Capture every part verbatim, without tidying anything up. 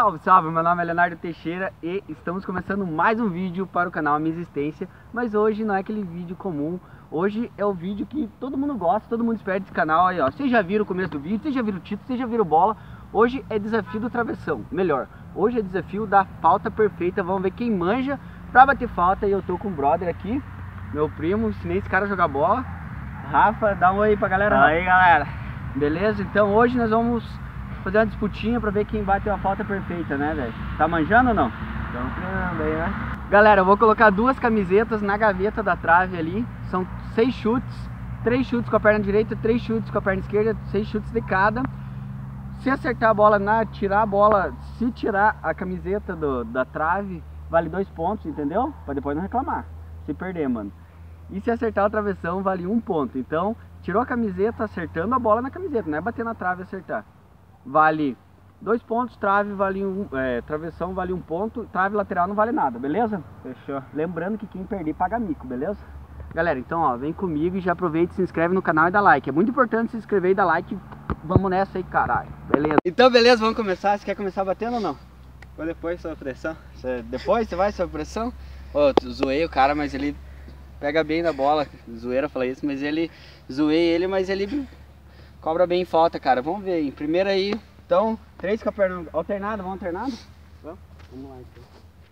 Salve, salve! Meu nome é Leonardo Teixeira e estamos começando mais um vídeo para o canal A Minha Existência. Mas hoje não é aquele vídeo comum, hoje é o vídeo que todo mundo gosta, todo mundo espera desse canal aí, ó. Vocês já viram o começo do vídeo, vocês já viram o título, vocês já viram bola. Hoje é desafio do travessão, melhor, hoje é desafio da falta perfeita. Vamos ver quem manja pra bater falta. E eu tô com o brother aqui, meu primo, ensinei esse cara a jogar bola. Rafa, dá um oi pra galera. Fala aí, galera. Beleza? Então hoje nós vamos fazer uma disputinha pra ver quem bate uma falta perfeita, né, velho? Tá manjando ou não? Estamos treinando aí, né? Galera, eu vou colocar duas camisetas na gaveta da trave ali. São seis chutes, três chutes com a perna direita, três chutes com a perna esquerda, seis chutes de cada. Se acertar a bola na, tirar a bola, se tirar a camiseta do, da trave, vale dois pontos, entendeu? Pra depois não reclamar, se perder, mano. E se acertar a travessão, vale um ponto. Então, tirou a camiseta acertando a bola na camiseta, não é bater na trave e acertar. Vale dois pontos, trave vale um, é, travessão vale um ponto, trave lateral não vale nada, beleza? Fechou. Lembrando que quem perder paga mico, beleza? Galera, então ó, vem comigo e já aproveita e se inscreve no canal e dá like. É muito importante se inscrever e dar like. Vamos nessa aí, caralho. Beleza? Então beleza, vamos começar. Você quer começar batendo ou não? Ou depois sob pressão? Você, depois você vai sob pressão? Ô, oh, zoei o cara, mas ele pega bem na bola. Zoeira falar isso, mas ele... Zoei ele, mas ele... cobra bem em falta, cara. Vamos ver aí. Primeiro aí, então, três com a perna alternada, vamos alternado? Vamos? Vamos lá então.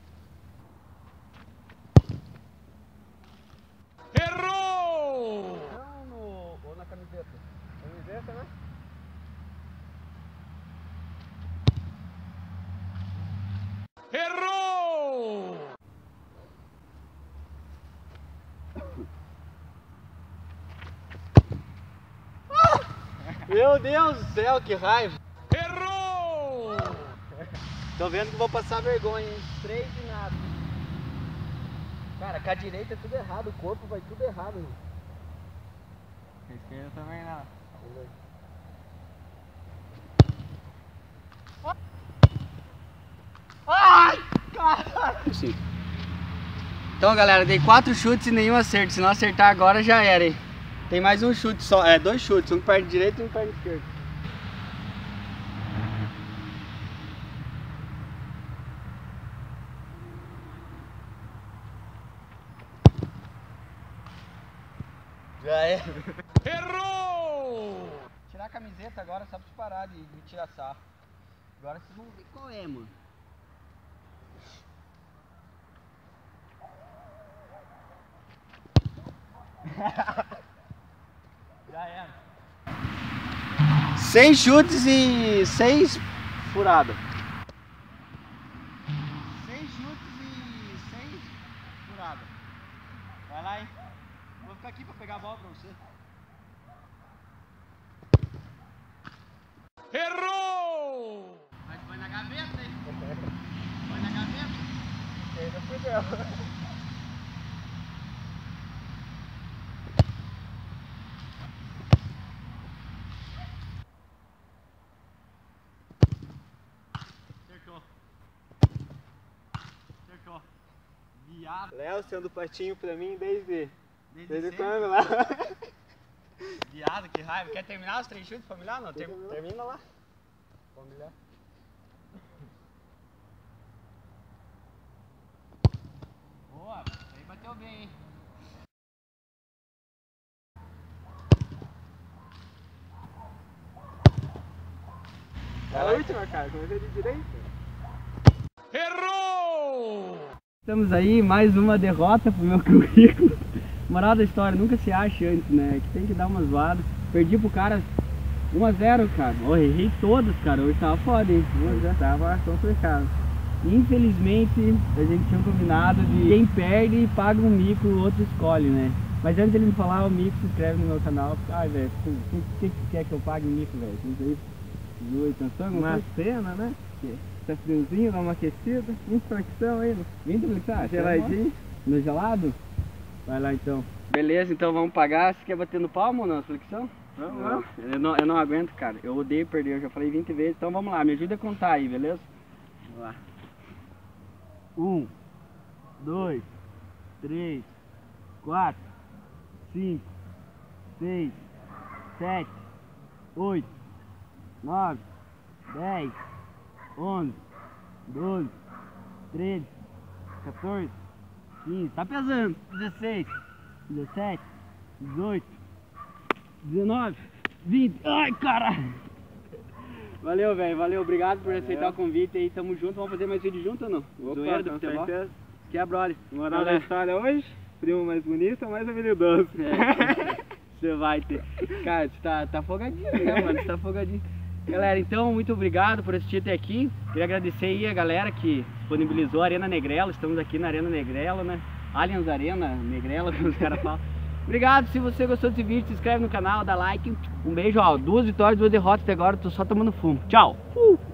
Errou! Não, no, ou na camiseta. Camiseta, né? Errou! Meu Deus do céu, que raiva! Errou! Tô vendo que vou passar vergonha, hein? Três de nada. Cara, com a direita é tudo errado, o corpo vai tudo errado. Hein? Com a esquerda também não. Ai, caralho! Sim. Então, galera, dei quatro chutes e nenhum acerto. Se não acertar agora, já era, hein? Tem mais um chute só, é, dois chutes, um com perna direita e um com perna esquerda. Já é. Errou! Tirar a camiseta agora só pra você parar de, de tirar sarro. Agora vocês vão ver qual é, mano. Já era. Seis chutes e seis furadas. Seis chutes e seis furadas. Vai lá, hein? Vou ficar aqui pra pegar a bola pra você. Errou! Mas foi na gaveta, hein? Foi na gaveta? Ainda foi dela. Acertou. Acertou. Viado. Léo sendo patinho pra mim desde... Desde, Desde sempre. quando lá? Viado, que raiva. Quer terminar os três chutes familiar? Não, Ter, Terminar. termina lá. Familiar. Boa, isso aí bateu bem, hein? É a última, cara. Comecei de direita. Errou! Estamos aí, mais uma derrota pro meu currículo. Moral da história, nunca se acha antes, né? Que tem que dar umas zoadas. Perdi pro cara um a zero, cara. Oh, errei todas, cara. Hoje tava foda, hein? Hoje tava complicado. Infelizmente, a gente tinha combinado de quem perde paga um mico, o outro escolhe, né? Mas antes de ele me falar o mico, se inscreve no meu canal. Ai, velho, o que, que, que quer que eu pague mico, velho? Isso aí, dois, pensou em Uma cena, né? Tá friozinho, dá uma aquecida. vinte flexão aí, né? vinte flexão? Geladinho. No gelado? Vai lá então. Beleza, então vamos pagar. Você quer bater no palmo ou não, flexão? Vamos Não, lá. eu não, eu não aguento, cara. Eu odeio perder, eu já falei vinte vezes. Então vamos lá, me ajuda a contar aí, beleza? Vamos lá. Um, dois, três, quatro, cinco, seis, sete, oito, nove, dez, onze, doze, treze, quatorze, quinze, tá pesando, dezesseis, dezessete, dezoito, dezenove, vinte, ai caralho! Valeu, velho, valeu, obrigado por aceitar o convite aí, tamo junto, vamos fazer mais vídeo junto ou não? Opa, Zoeira do com futebol. certeza. Que é brother. Moral da história hoje, primo mais bonito, mais habilidoso. É, você vai ter. Cara, você tá, tá afogadinho, né, mano? Você tá afogadinho. Galera, então, muito obrigado por assistir até aqui. Queria agradecer aí a galera que disponibilizou a Arena Negrela. Estamos aqui na Arena Negrela, né? Allianz Arena Negrela, como os caras falam. Obrigado, se você gostou desse vídeo, se inscreve no canal, dá like. Um beijo, ó, duas vitórias, duas derrotas até agora, tô só tomando fumo. Tchau! Uh!